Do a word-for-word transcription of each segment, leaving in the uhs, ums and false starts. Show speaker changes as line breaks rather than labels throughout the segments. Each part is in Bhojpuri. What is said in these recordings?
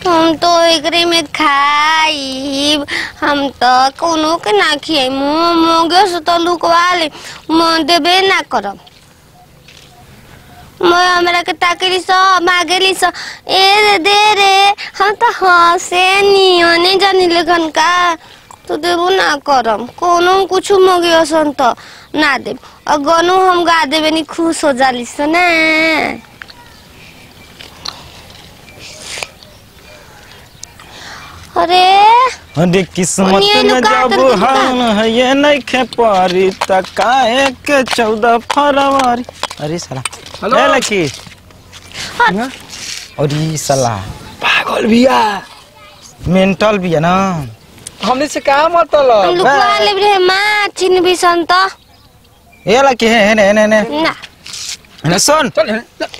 हम तो एकरे में खाई हम तो कोनो के ना खियाई मुँह मोगे से तो लुकवा ले मैं देबे ना करब मैं हमरा के ताकरी सो मांगेली सो ए दे रे हम तो हंसे नियोने जानी लगन का तो देबो ना करम कोनो कुछ मोगे असन तो ना देब और गनो हम गा देबे नी खुश हो जाली सो ना अरे
अरे किस्मत में जब हम है ये नहीं खे पारी त काहे के चौदह फरवरी अरे साला हेलो ए लकी अरे साला
पागल बिया
मेंटल बिया ना
हमने से का मतलब
हम लुकवा ले रे मां चिन भी संत
ए लकी है ने ने ने
ना
ना सुन
चल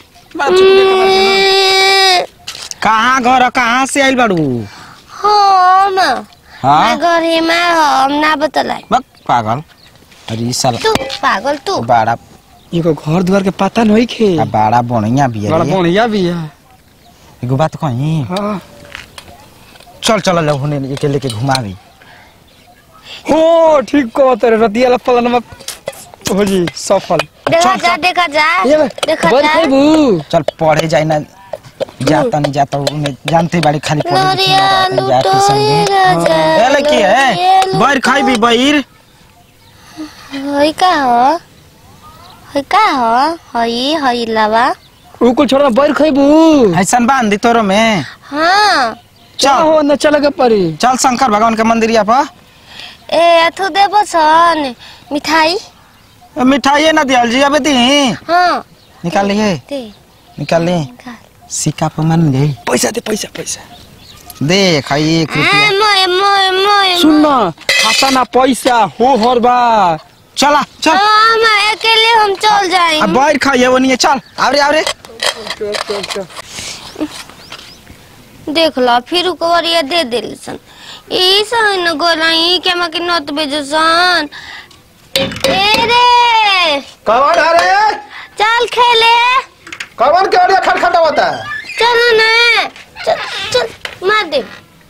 कहां घर कहां से आइल बाड़ू
हम
हां
घर ही में हम ना बतलाई
बक पागल अरे साला
तू पागल तू
बड़ा
इको घर द्वार के पता नहीं खे
आ बड़ा बढ़िया बिया
बड़ा बढ़िया बिया
एगो बात कही
हां
चल चल ले होने के लेके घुमावी
हो ठीक को तेरे रतिया ला पलन में हो जी सफल
देखा जा देखा जा देखा जा
चल पढ़े जाए ना जाता नहीं जाता उन्हें जानते बाड़ी खाली पढ़े जाते संगे ए लकी है बैर खाई भी बैर
हई का हो हई का हो हई हई लावा
ऊ को छोड़ा बैर खाइबू
ऐसन बांध दी तोरो में
हां
चल हो न चलगे परी
चल शंकर भगवान के मंदिरिया पर
ए अथु देबो सन मिठाई
मिठाई ना दियल जी अबे दी
हां
निकाल लिए
दे
निकाल ले सिक्का पर मान गई
पैसा दे पैसा पैसा
दे खाई एक रुपया
मोय मोय मोय
सुन ना खाता ना पैसा हो हर बार
चला चल
हम अकेले हम चल जाएंगे
अब बैठ खाइए वो नहीं चल आवरे आवरे
देख ला फिर उकवरिया दे देलसन ई सन गोलाई के मके नत बेजसन ए रे
कौन आ रहे हैं
चल खेले
कौन के ओरिया खटखटा होता है
चलो ना चल चल मार दे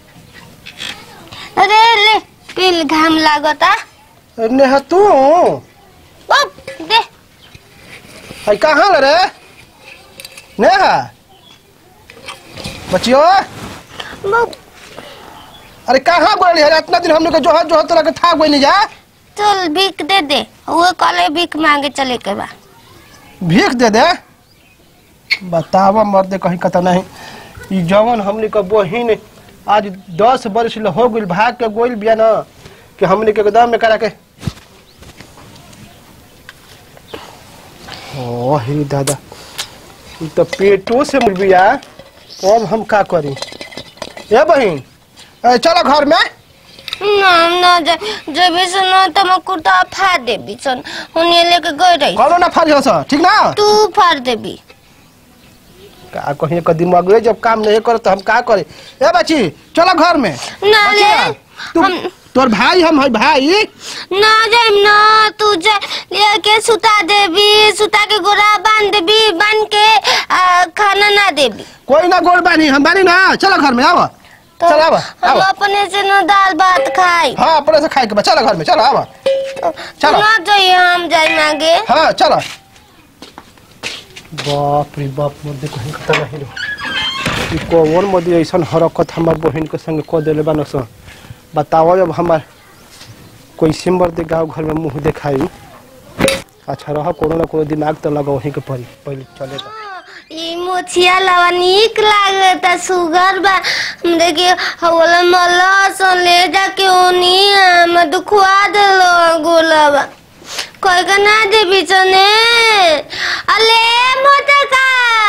अरे ले पिल घाम लागता
नेहा तू
बाप दे
आई कहां ले रे नेहा बच्चियों
बाप
अरे कहां बोली है इतना दिन हमने को जो जो तरह के था कोई नहीं जा
चल भीख दे दे वो कले भीख मांगे चले के बा
भीख दे दे बतावा मर्द कहीं कता नहीं ई जवन हमने को बहिन आज दस वर्ष ले हो गइल भाग के गोइल बिया ना कि हमने के गोदाम में करा के ओ हे दादा ई तो पेटो से मर बिया अब हम का करी ए बहिन चलो घर में
ना ना जे जब से ना तो मैं कुर्ता फाड़ दे बिसन उन्हें लेके गई रही
कौन ना फाड़ जा ठीक ना
तू फाड़ देबी
का कहीं का दिमाग में जब काम नहीं करे तो हम का करे ए बच्ची चलो घर में
ना ले
तू
हम
तोर भाई हम है भाई
ना जाइम ना तू जा लेके सुता देबी सुता के गोरा बांध देबी बांध के आ, खाना ना देबी
कोई ना गोड़ बानी हम बानी ना चलो घर में आओ
तो
चल आवा
हम अपने से ना दाल भात खाई
हाँ अपने से खाए के चलो घर में चलो आवा
तो
चलो।
ना जाइए हम जाए आगे
हाँ चलो बाप रे बाप मध्य कहीं खतरा नहीं रो कौन मध्य ऐसा हरकत हमार बहन के संग कह दिले बान स बताओ जब हमार कोई सिम्बर दे गाँव घर में मुँह दिखाई अच्छा रहा कोनो ना कोनो दिमाग तो लगा वहीं के पड़ी पहले चलेगा
ई मोछिया लवा निक लागता सुगर बा देखिए हवला मला सन ले जाके ओनी हम दुखवा देलो गोलवा कोई का ना दे बिचने अले मोटका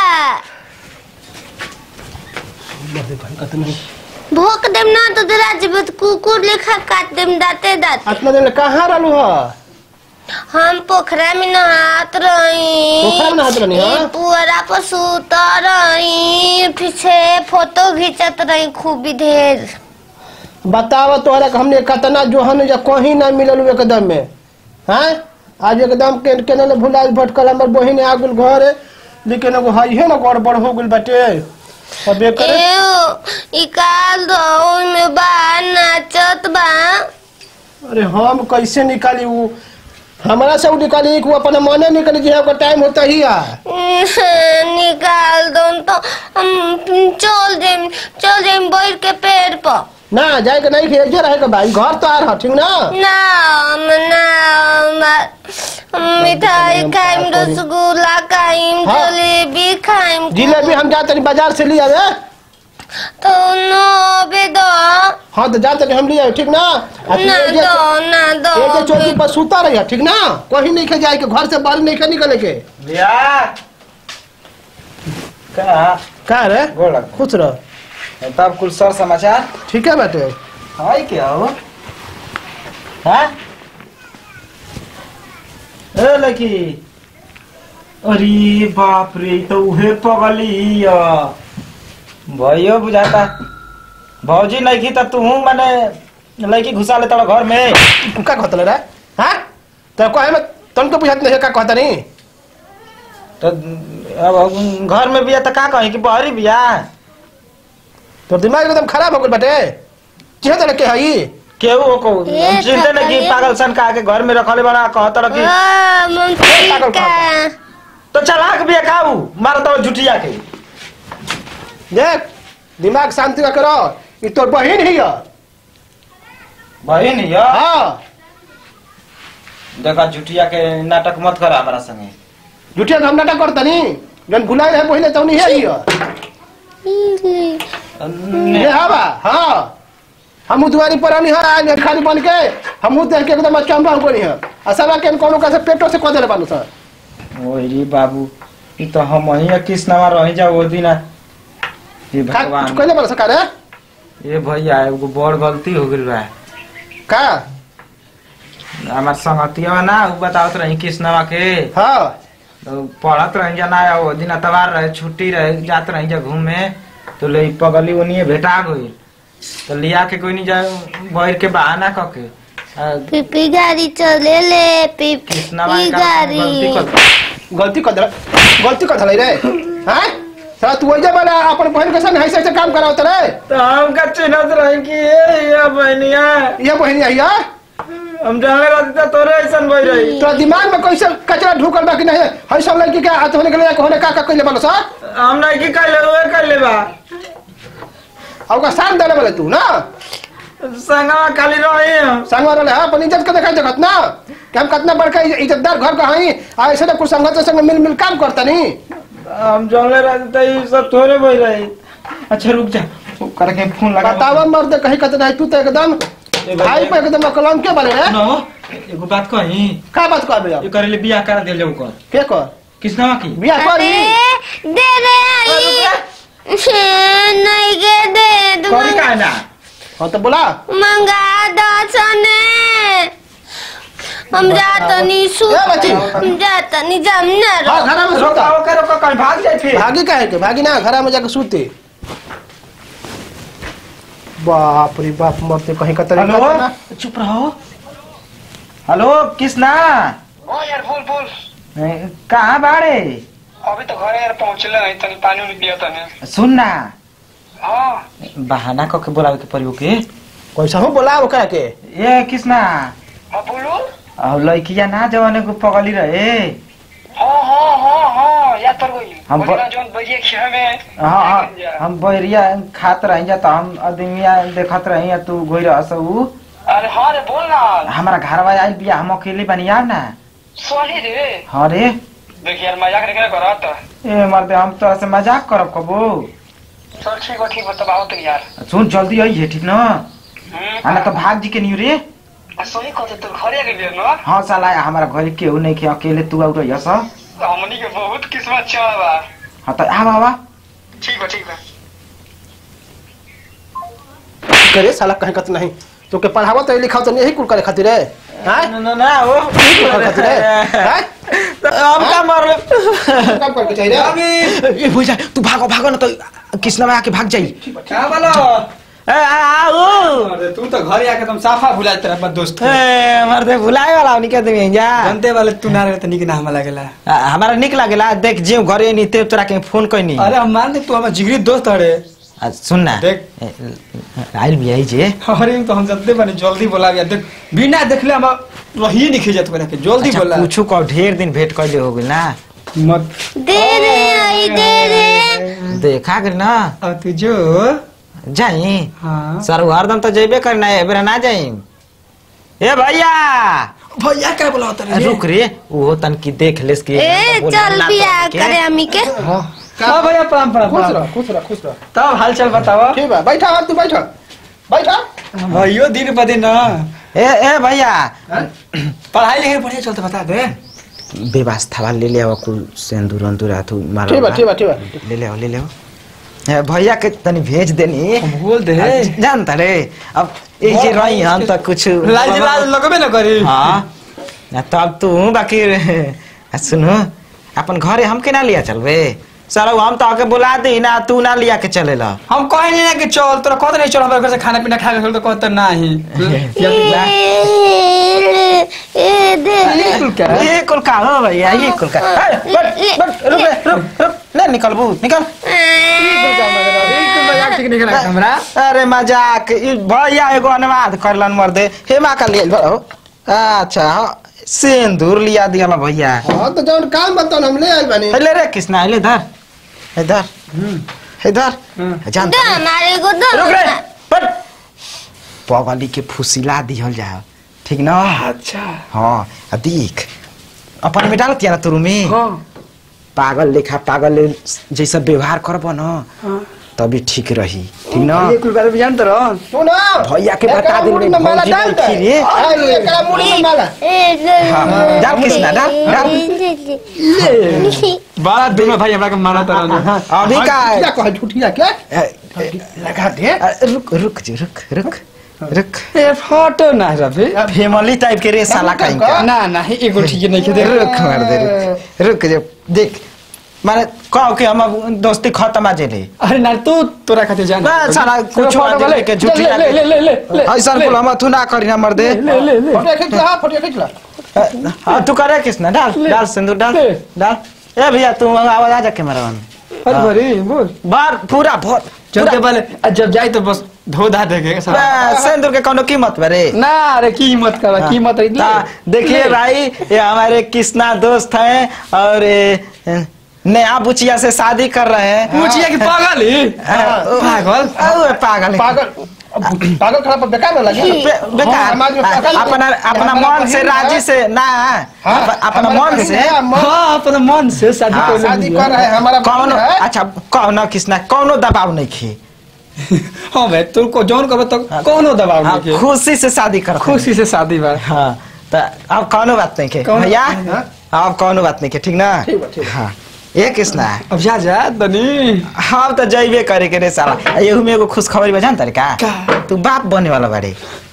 मध्य कहीं खतरा नहीं
भोक देम ना तो तेरा जीवित कुकुर लेखा काट देम दाते दाते
इतना दिन कहाँ रहलू है
हम पोखरा में नहात रही
पोखरा में नहात रहनी, हाँ?
पुअरा पर सूता रही पीछे फोटो खींचत रही खूब ढेर
बतावा तोहरा के हमने कतना जोहन या कहीं ना मिलल एकदम में हैं आज एकदम के केने भुला भटकल हमर बहिन आ गेल घर लेकिन एगो हई है ना गड़बड़ हो गेल बाटे अबे करे
ए निकाल दो में बा नाचत बा।
अरे हम कैसे निकाली वो हमारा सब निकाली वो अपना मने निकाली जी आपका टाइम होता ही है।
निकाल दो तो हम चल जाए चल जाए बैठ के पेड़ पर
ना जाएगा नहीं फिर जो रहेगा भाई घर तो आ रहा ठीक ना
ना ना मिठाई खाइम रसगुल्ला खाइम जलेबी खाइम
जिलेबी हम जाते नहीं बाजार से लिया है
तो नो बे दो।
हाँ तो जाते हम लिया ठीक ना
ना दो ना दो
एक चौकी पर सूता रही ठीक ना कहीं नहीं खे जाए के घर से बाहर नहीं खे निकले के
भैया का
का रे
गोला
खुश रह
तब कुल सर समाचार
ठीक है बेटे
हाय क्या हो हाँ ए लड़की अरे बाप रे तो उहे पगली भैया बुझाता भौजी नहीं की तब तू हूँ मैंने लड़की घुसा लेता घर में
तू क्या कहता रे हाँ तो कहे में तुम को बुझाते नहीं क्या कहता नहीं
तो अब घर में बिया तो का कहीं कि बहरी बिया
तो दिमाग एकदम खराब हो गया बेटे चिहे तो के हई
केहू को चिंता नहीं कि पागल सन का के घर में रखले बना कहता रखी तो चलाक बिया खाऊ मार दो झुटिया के
देख दिमाग शांति का करो ये तो बहन ही है
बहन ही है
हाँ
देखा झुटिया के नाटक मत करा हमारा संगे
झूठिया हम नाटक करता नहीं जन भुलाए है पहले तो नहीं है ये हाँ बा हाँ हम दुआरी पर नहीं है आज खाली बन के हम देख के एकदम चंबा हो गई है असला के कोनो का से पेटो से कदले बानु सर
ओरी बाबू ई तो हम ही कृष्णवा रही जा वो दिन ये भगवान
कहले बल सका रे
ये भैया एगो बड़ गलती हो गेल बा
का
हमार संगतिया ना उ बतावत रही कृष्णवा के
हाँ
तो पढ़त रही जा ना वो दिन अतवार रहे छुट्टी रहे जात रही जा घूमे तो ले पगली ओनिए भेटा गई तो लिया के कोई नहीं जाए बैठ के बहाना करके
पीपी गाड़ी चले ले पीपी गाड़ी
गलती कर गलती कर रे हैं सर तू वही वाला अपन बहन के संग ऐसे ऐसे काम करावत रे
तो हम का चिन्हत रही कि ये बहनिया
ये बहनिया या
हम जाने रहती तो तोरे ऐसन बह रही
तो दिमाग में कैसे कचरा ढुकल बा कि नहीं है सब लड़की के हाथ होने के लिए होने का का कइले बालो सर
हम नहीं की कइले ओए कइले बा
अब का शान देले बोले तू ना
संगवा खाली रही
संगवा रहे हां अपन इज्जत के देखा जगत ना कि हम कितना बड़का इज्जतदार घर का हई आ ऐसे ना कुछ संगत संग मिल मिल काम करता नहीं
हम जाने रहती तो ये सब तोरे बह रही। अच्छा रुक जा करके फोन लगा
बतावा मर्द कहीं कहते नहीं तू तो एकदम भाई पे एकदम कलम के बारे है
नो एगो बात कही
का बात कहबे
ये करे ले बियाह करा देल जाऊ कर
के कर
किसनवा की
बियाह करी
दे दे आई नहीं के दे
करी का ना
हां तो बोला
मंगा दो सने हम जाता नहीं सु हम जाता नहीं जमना
हां घर में सोता
रोका रोका कहीं भाग जाए फिर
भागी काहे के भागी ना घर में जाके सूते बाप रे बाप मरते कहीं का तरीका
हेलो चुप रहो हेलो किसना
ओ यार बोल बोल
कहाँ बाड़े
अभी तो घरे यार पहुंचले नहीं तनी पानी उनी पिया तने
सुन ना
हां
बहाना क के बोलावे के परियो के
कैसा हो बोला ओकरा के
ए किसना
हां बोलो
अब लड़किया ना जवाने को पगली रहे
हां हां हां हां याद पर गई
हम
बोला जोन बजिए खेमे में
हां हां हम बैरिया खात रही जा तो हम आदमिया देखत रही तू गोई रहसऊ
अरे हां रे बोल ना
हमारा घरवा आई बिया हम अकेले बनिया ना
सॉरी रे
हां रे
देख यार मजाक नहीं करे करत
ए मर्दे हम तो ऐसे मजाक करब कबो
चल ठीक हो ठीक हो तब आओ तो यार
सुन जल्दी आई है ठीक ना आना तो भाग जी के नहीं रे
सही कहते तो घरे के लिए ना
हां साला हमारा घर केहू नहीं के अकेले तू आउ रहिया स
हमनी के बहुत किस्मत अच्छा बा
हां तो आ बाबा
ठीक है ठीक है
करे साला कहीं कत नहीं तो के पढ़ावत है लिखावत नहीं कुल करे खातिर है
ना ना ना ओ
खातिर है
अब का मार
काम करके चाहिए
ए भुजा तू भागो भागो ना तो किसना में आके भाग जाई
क्या बोलो
आओ
अरे तू तो घर आके तुम साफा भुला तेरा अपन दोस्त
ए मर्दे भुलाए वाला उनी के देंगे जा
जानते वाले तू ना रहे त निक ना हम लागेला
आ, हमारा निक लागेला देख जे घरे नहीं ते तोरा के फोन कइनी
अरे हम मान दे तू हमर जिगरी दोस्त हरे
आ, सुन ना
देख।
आइल भी आई जे
अरे तो हम जानते बने जल्दी बोला गया देख बिना देखले हम रही नहीं खिजत बने के जल्दी
अच्छा,
बोला
पूछू को ढेर दिन भेंट कइले हो गेल ना
मत
दे रे आई दे रे
देखा कर ना
अब तू जो
जाई
हां
सर हरदम तो जेबे करना है एबरा ना जाई ए भैया
भैया क्या बोला होता
रुक रे वो तन की देख लेस के
ए चल बिया करे अम्मी के
हां भैया प्रणाम प्रणाम
खुश रह खुश रह खुश रह
तब हाल चाल बताओ
ठीक बा बैठा तू बैठा बैठा
भाइयों दिन ब दिन ना
ए ए भैया
पढ़ाई लिखाई बढ़िया चलते बता दे
व्यवस्था वाला ले ले आओ कुल सिंदूर अंदूर हाथू मारो
ठीक बा ठीक बा ठीक बा
ले ले आओ ले ले आओ ए, भैया के तनी भेज देनी
हम बोल दे
जानता रे अब एक जे रही हम तो कुछ
लाज लाज लगबे ना करी
हां ना तब तू बाकी आ, सुनो अपन घरे हम के ना लिया चलबे सारा हम तो आके बुला दी ना तू ना लिया के चलेला
हम कहे नहीं कि चल तोरा कत नहीं चल हमारे घर से खाना पीना खा के तो कहत नहीं
ए दे
ये कुल का हो भैया ये कुल का ए, बट बट रुक रे, रुक रुक ले निकल बू निकल
मजाक ठीक नहीं लगा हमरा
अरे मजाक ई भैया एगो अनुवाद करलन मर दे हेमा का लिए भरो अच्छा हाँ, सिंदूर लिया दिया भैया
हां तो जौन काम बताओ हम ले आइल बानी
ले रे कृष्णा ले इधर इधर इधर जान
दे हमारे को दो
रुक रे बट पगली के फुसिला दिहल जा ठीक ना
अच्छा
हाँ आ देख अपन में डालती ना तुरु में
हां
पागल लेखा पागल जैसा व्यवहार करबो ना तभी ठीक रही ठीक ना
ये कुल बारे में जानत रहो
सुन
भैया के बता दे रे
माला
भौजी
डाल
नहीं थी रे
अरे एकरा मुड़ी में माला
ए
हाँ, डाल कृष्णा डाल डाल
बड़ा दिन में भाई हमरा के मारा तरह
अभी का
क्या कह झूठिया क्या
ए, ए,
लगा दे
अ, रुक रुक जी रुक रुक रुक
ए फोटो ना रबे
फैमिली टाइप के रे साला कहीं का
ना ना एगो ठीक नहीं के दे
रुक मार दे रुक रुक जे देख माने कहो कि हम दोस्ती खत्म आ जेले
अरे ना तू तोरा खातिर जान
बस साला कुछ
फोटो
ले के झूठी
ले ले ले ले ले
ऐसा कुल हम तू ना करी ना मर दे
ले ले ले
फोटो खींच ला फोटो खींच ला
हां तू करे किसना डाल डाल सिंदूर डाल
ले।
डाल ए भैया तू आवाज आ जा के मरवन
अरे भरी बोल
बार पूरा भोर
जब के पहले जब जाई तो बस धो धा देगे सारा
सिंदूर के कोनो कीमत बरे
ना अरे कीमत का कीमत है
ता देखिए भाई ये हमारे कृष्णा दोस्त हैं और ये नया बुचिया से शादी कर रहे हैं
पूछिए कि पागल ही पागल
ओए पागल है।
पागल पागल खड़ा पर बेकार ना लगी
बे- बेकार
समाज में पागल
अपना अपना
हमारा
मन से
बहिन
राजी
है।
से ना
हाँ,
अप- अपना
हमारा
मन
बहिन
से
है, मन-
हाँ अपने मन से शादी
हाँ,
कर
शादी कर रहे हैं हमारा
कौन
बहिन है
अच्छा कौन कृष्णा कौनो दबाव नहीं खे
हाँ भाई तुमको जौन करो तो कोनो दबाव
हाँ,
नहीं के
खुशी से शादी कर
खुशी से शादी बा
हाँ तो अब कौनो बात नहीं के
कौनो-
भैया
हाँ।
अब कौनो बात नहीं के ठीक ना
ठीक बा, ठीक बा।
हाँ ये कृष्णा
अब जा जा दनी
हम तो जइबे करे के रे साला एहू में एगो खुश खबरी बा जानत रे का
का?
तू बाप बने वाला बारे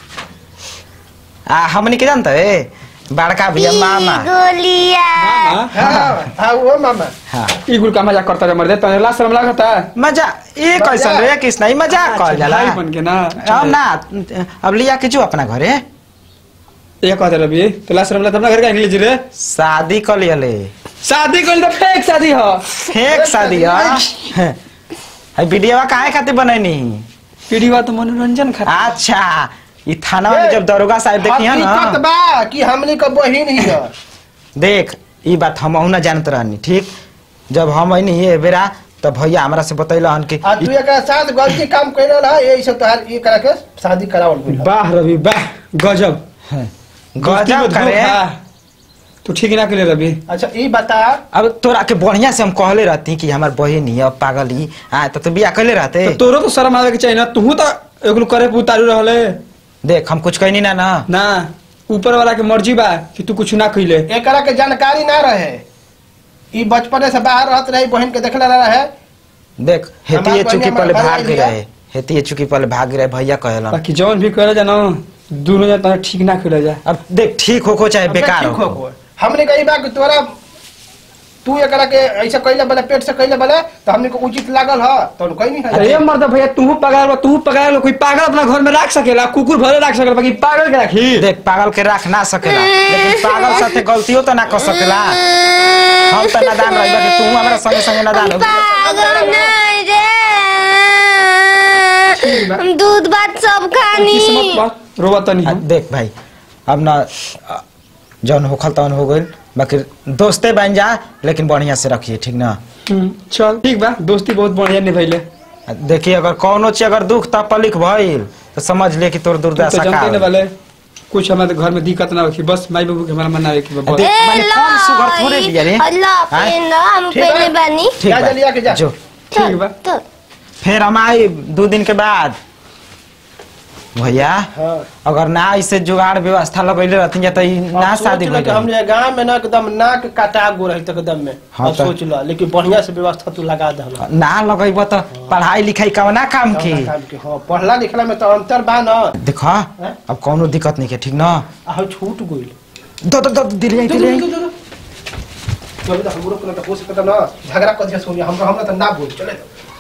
आ हमनी के जानत रे बड़का भैया मामा
गोलिया
हाँ
हाँ हाँ वो मामा
हाँ
ई गुल का मजाक करता रे मर्दे तने लास्ट शर्म लागता
मजा ये कैसन रे कृष्णा ई मजाक कहल जाला
भाई बन के ना
अब ना अब लिया के जो अपना घरे
ये कहते रवि तो लास्ट शर्म लागता अपना घर का निकल जी रे
शादी कर लियले
शादी कर तो फेक शादी हो
फेक शादी है है वीडियो काहे खातिर बनैनी
पीढ़ी बा तो मनोरंजन खातिर
अच्छा ई थाना में जब दरोगा साहब देखिए ना
हकीकत बा कि हमनी का बहिन ही है
देख ई बात हम ना जानत रहनी ठीक जब हम अइनी ये बेरा तो भैया हमरा से बतैलन कि
आ तू एकरा साथ गलती काम कइल है यही सब तोहार ये करा के शादी करावल गइल है।
वाह रवि वाह गजब
गजब करे
तू ठीक ना करे रवि
अच्छा ई बता
अब तोरा के बढ़िया से हम कहले रहती कि हमार बहिन ही अब पागल ही आ तो तू बियाह कइले रहते
तो तोरो तो शर्म आवे के चाहिए ना तू तो एगलो करे पे उतारू रहले
देख हम कुछ कहनी ना ना
ना ऊपर वाला के मर्जी बा कि तू कुछ ना कइले
एकरा के जानकारी ना रहे ई बचपने से बाहर रहत रही बहन के देखले ना रहे
देख हेती
हमार
चुकी
बहिन
पहले
हमार
भाग
भाई
रहे हेती चुकी पहले भाग रहे भैया कहलन
बाकी जौन भी करे जानो दोनों जन ठीक ना कइले जा
अब देख ठीक होको चाहे
अबे
बेकार
ठीक
हो
हो हमने कही बा कि तोरा तू एकरा के ऐसा कइले बले पेट से कइले बले तो हमने को उचित लागल ह तो कहीं नहीं है।
अरे मर्द भैया तू पगार बा तू पगार कोई पागल अपना घर में रख सकेला कुकुर भले रख सकेला बाकी पागल के रखी
देख पागल के रख ना सकेला लेकिन पागल साथे गलतियों तो ना कर सकेला। हम तो नादान रही बाकी तू हमारा संगे संगे नादान हो
पागल नहीं रे दूध भात सब खानी
किस्मत बा रोवा तनी हम
देख भाई अब ना जौन होखल तौन हो गइल बाकी दोस्ते बन जा लेकिन बढ़िया से रखिए ठीक ना।
चल ठीक बा दोस्ती बहुत बढ़िया निभैले।
देखिए अगर कौनो चीज अगर दुख तकलीफ भइल तो समझ ले कि तोर दुर्दशा का
जानते न वाले कुछ हमारे घर में दिक्कत ना होखी बस माई बाबू के हमारा मनावे की बस।
देख मैंने कौन सुगर थोड़े लिया रे
अल्लाह पे ना हम पहले बनी
ठीक
जा
बा
लिया के जा
जो
ठीक बा
तो
फिर हम आई दो दिन के बाद भैया
हां
अगर ना इसे जुगाड़ व्यवस्था लगैले रहती या तो ना शादी भइल
हमने गांव में ना एकदम नाक काटा गो रही तक एकदम में
हाँ
अब
तो-
सोच लो लेकिन बढ़िया से व्यवस्था तू लगा दे हमरा
ना लगैब तो पढ़ाई लिखाई कवना काम की
काम के हां पढ़ला लिखला में तो अंतर बा ना
देखो अब कौनो दिक्कत नहीं के ठीक ना
आ छूट गइल
दो दो दो दिले दिले
तो हमरो को ना हो सकता ना झगड़ा कर दिया सोनिया हमरा हमरा तो ना बोल चले